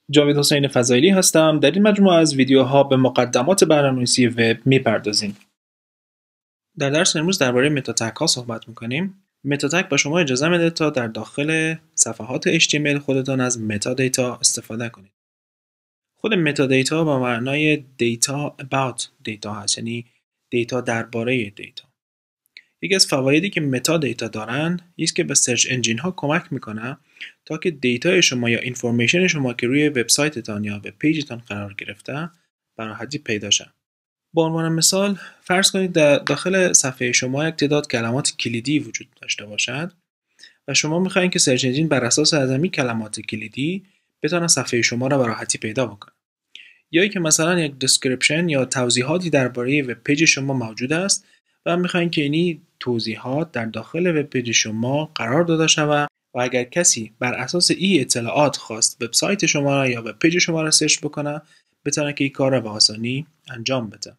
جاوید حسین فضایلی هستم. در این مجموعه از ویدیوها به مقدمات برنامه‌نویسی وب میپردازیم. در درس امروز درباره متا تگ ها صحبت میکنیم. متا تگ به شما اجازه میده تا در داخل صفحات HTML خودتان از متا دیتا استفاده کنید. خود متا دیتا به معنای دیتا about دیتا هست، یعنی دیتا درباره دیتا. یکی از فوایدی که متا دیتا دارن است که به سرچ انجین ها کمک میکنه تا که دیتای شما یا اینفورمیشن شما که روی وبسایتتان یا وب پیجتان قرار گرفته به راحتی پیدا شه. به عنوان مثال فرض کنید در داخل صفحه شما یک تعداد کلمات کلیدی وجود داشته باشد و شما میخواین که سرچ انجین بر اساس از همین کلمات کلیدی بتونه صفحه شما را به راحتی پیدا بکنه. یا که مثلا یک دسکریپشن یا توضیحاتی درباره وب پیج شما موجود است و میخواین که این توضیحات در داخل وب پیج شما قرار داده شود و اگر کسی بر اساس این اطلاعات خواست وبسایت شما را یا وب پیج شما را سرچ بکنه بتونه که این کار را به آسانی انجام بده.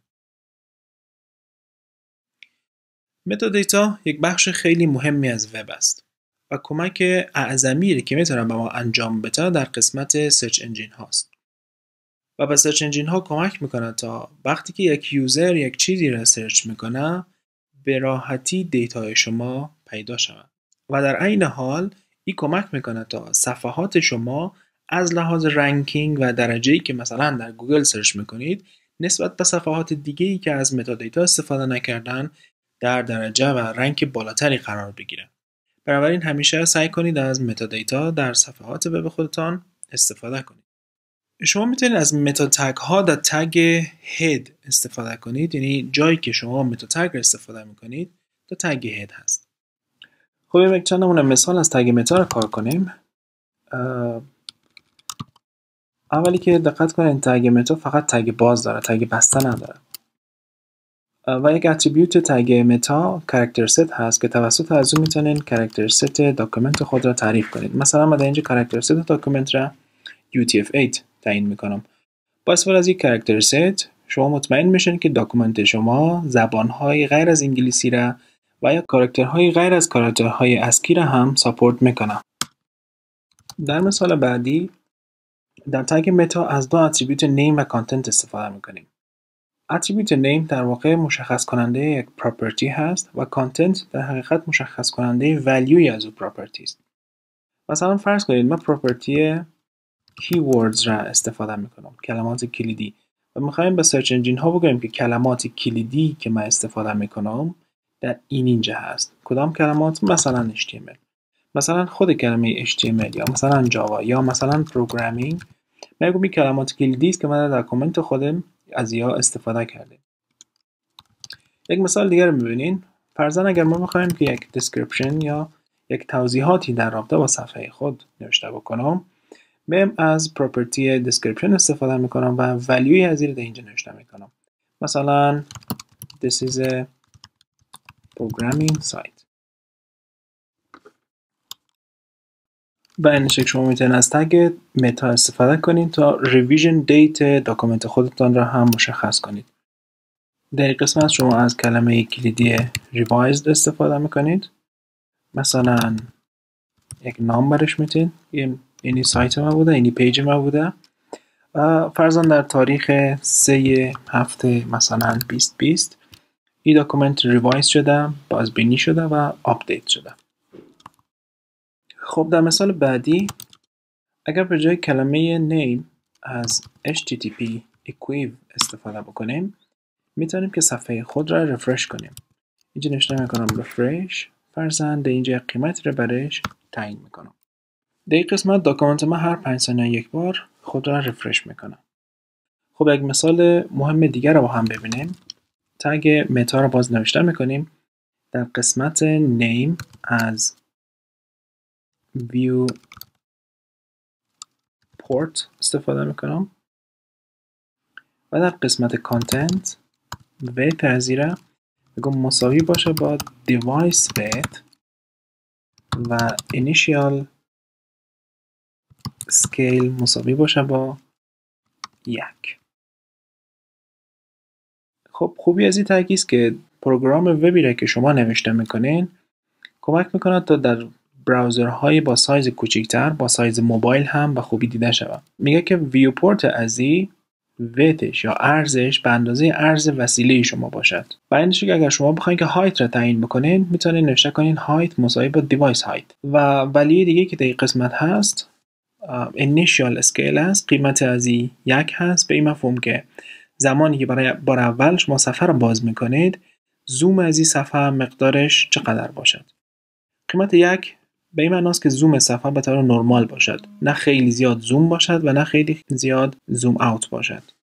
متا دیتا یک بخش خیلی مهمی از وب است و کمک اعظمی که میتونه به ما انجام بده در قسمت سرچ انجین هاست. و به سرچ انجین ها کمک میکنه تا وقتی که یک یوزر یک چیزی را سرچ میکنه به راحتی دیتای شما پیدا شود و در عین حال این کمک میکنه تا صفحات شما از لحاظ رنکینگ و درجه‌ای که مثلا در گوگل سرچ میکنید نسبت به صفحات دیگه‌ای که از متا دیتا استفاده نکردن در درجه و رنک بالاتری قرار بگیره. بنابراین همیشه سعی کنید از متا دیتا در صفحات وب خودتان استفاده کنید. شما میتونید از متا تگ ها در تگ هد استفاده کنید، یعنی جایی که شما متا تگ را استفاده میکنید تا تگ هد هست. خب یک چند نمونه مثال از تگ متا را کار کنیم. اولی که دقت کنید تگ متا فقط تگ باز داره، تگ بسته نداره. و یک اتریبیوت تگ متا کاراکتر ست هست که توسط از اون میتونید کاراکتر ست داکیومنت خود را تعریف کنید. مثلا من در اینجا کاراکتر ست داکیومنت را UTF-8 تعیین میکنم. با استفاده از یک کاراکتر ست شما مطمئن میشین که داکیومنت شما زبانهای غیر از انگلیسی را و یا کاراکترهای غیر از کاراکترهای اسکی را هم ساپورت میکنه. در مثال بعدی در تگ متا از دو اتریبیوت نیم و کانتنت استفاده میکنیم. اتریبیوت نیم در واقع مشخص کننده یک پراپرتی هست و کانتنت در حقیقت مشخص کننده ولیوی از اون پراپرتی است. مثلا فرض کنید من پراپرتی keywords را استفاده میکنم، کلمات کلیدی، و میخوایم به سرچ انجین ها بگوییم که کلمات کلیدی که من استفاده میکنم در اینجا هست. کدام کلمات؟ مثلا HTML، مثلا خود کلمه HTML یا مثلا جاوا یا مثلا پروگرامینگ. میگم این کلمات کلیدی است که من در کامنت خودم از یا استفاده کردیم. یک مثال دیگر رو میبینین. فرضاً اگر ما میخوایم که یک description یا یک توضیحاتی در رابطه با صفحه خود نوشته بکنم، من از پراپرتی description استفاده میکنم و ولیوی از این رو اینجا نوشته میکنم. مثلا this is a programming site. به این شکل شما میتونید از تگ متا استفاده کنید تا revision date داکیومنت خودتان را هم مشخص کنید. در این قسمت شما از کلمه کلیدی revised استفاده میکنید. مثلا یک نام برش میتین، اینی سایت ما بوده، اینی پیج ما بوده و فرضاً در تاریخ 3/7 مثلا 2020 این داکیومنت ریوایز شده، بازبینی شده و آپدیت شده. خب در مثال بعدی اگر به جای کلمه name از http equiv استفاده بکنیم میتونیم که صفحه خود را رفرش کنیم. اینجا نوشته میکنم رفرش، فرضاً در اینجا قیمت را برش تعیین میکنم. در این قسمت داکیومنت ما هر 5 ثانیه یک بار خود را رفرش میکنه. خب یک مثال مهم دیگر رو با هم ببینیم. تگ متا رو باز نوشته میکنیم. در قسمت name از view port استفاده میکنم و در قسمت content width از این بگم مساوی باشه با device width و initial scale مساوی باشه با 1. خب خوبی از این تگ است که پروگرام وبی را که شما نوشته میکنین کمک میکنه تا در براوزرهای با سایز کوچیکتر با سایز موبایل هم به خوبی دیده شود. میگه که ویوپورت ازی ویتش یا ارزش به اندازه ارز وسیله شما باشد. برای که اگر شما بخواید که هایت را تعیین بکنین میتونین نوشته کنین هایت مساوی با دیوایس هایت. و ولی دیگه که در این قسمت هست initial scale است، قیمت ازی 1 هست، به این مفهوم که زمانی که برای بار اول شما صفحه را باز میکنید زوم از این صفحه مقدارش چقدر باشد. قیمت 1 به این معناست که زوم صفحه به طور نرمال باشد، نه خیلی زیاد زوم باشد و نه خیلی زیاد زوم اوت باشد.